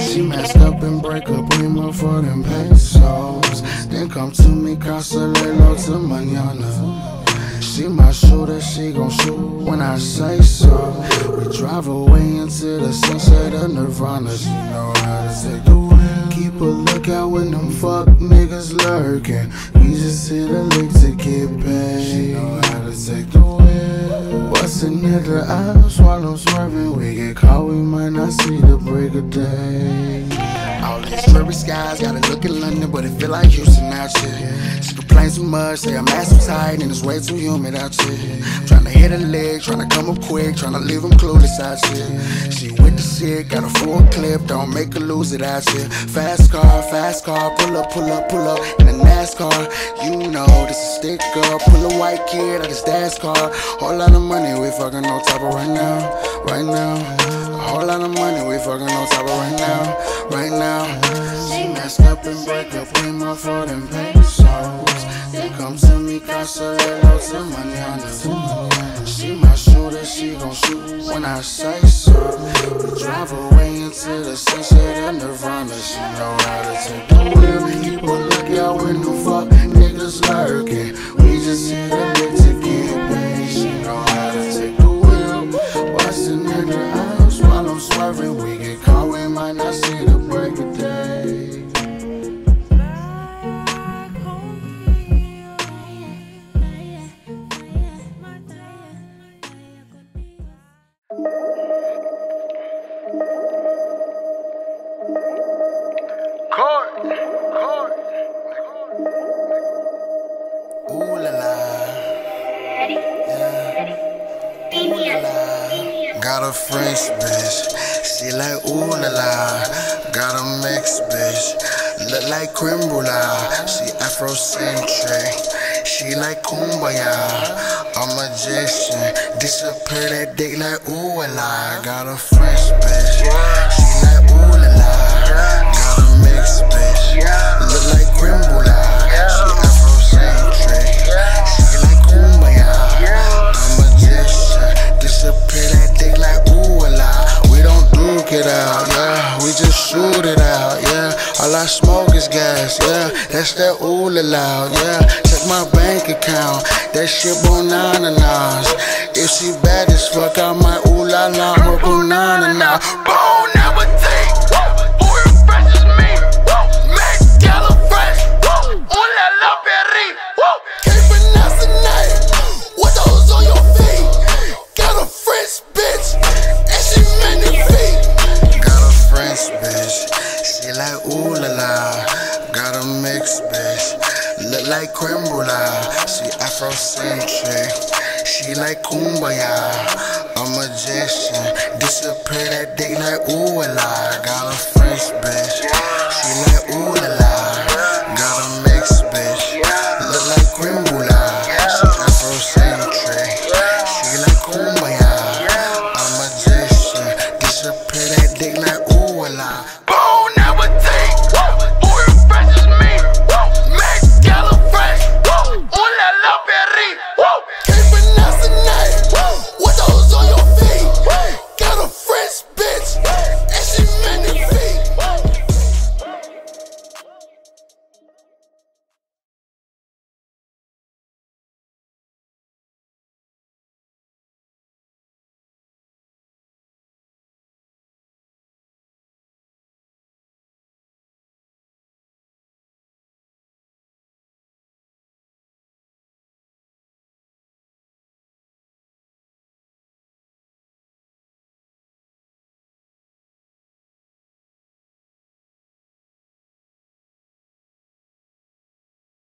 She messed up and break a prima for them pesos. Then come to me, cancelo to mañana. She my shooter, she gon' shoot when I say so. We drive away into the sunset of Nirvana. She know how to take the wheel. Keep a lookout when them fuck niggas lurking. We just hit a lick to get paid. She know how to take the wheel. Bustin' at the house while I'm swerving. We get caught, we might not see the break of day. All these blurry skies, gotta look at London, but it feel like Houston out here. She complains too much, say I'm ass too tight and it's way too humid out here. Tryna hit a leg, tryna come up quick, tryna leave them clueless out here. She with the shit, got a full clip, don't make her lose it out here. Fast car, pull up in a NASCAR. You know this is stick up, pull a white kid out his dad's car. Whole lot of money, we fucking on top of right now, right now. A whole lot of money, we fucking on top of right now, right now. She messed up and break up prima for them pesos. Then come to me, cancelo to mañana. She my shooter, she gon' shoot when I say so. We drive away into the sunset of Nirvana. She know how to take the wheel. Keep a lookout when the fuck niggas lurking. We just hit a lick to get paid. She know how to take the wheel. Bustin' in the house while I'm swerving. We get caught, we might not see the break of day. Ooh Lala. Ooh Lala. Got a French bitch, she like Ooh Lala. Got a mixed bitch, look like creme brulee. She Afrocentric, she like kumbaya. A magician, disappear that dick like Ooh Lala. Got a French bitch, she like Ooh Lala. Got a mixed bitch, look like creme brulee. She Afrocentric, she like kumbaya. A magician, disappear that dick like Ooh Lala. We don't duke it out, yeah, we just shoot it out, yeah. All I smoke is gas, yeah, that's that Ooh Lala, yeah. Check my bank account, that shit bananas. If she bad as fuck, I might Ooh Lala her banana now. Bone never take, who impresses me? Make Gala fresh, Ooh Lala berry. Can't pronounce the name, what those on your feet? Got a French bitch, and she magnifique. Got a French bitch, she like Ooh Lala. Got a mixed bitch, look like creme brulee. She Afrocentric, she like kumbaya. A magician, disappear that dick like Ooh Lala. Got a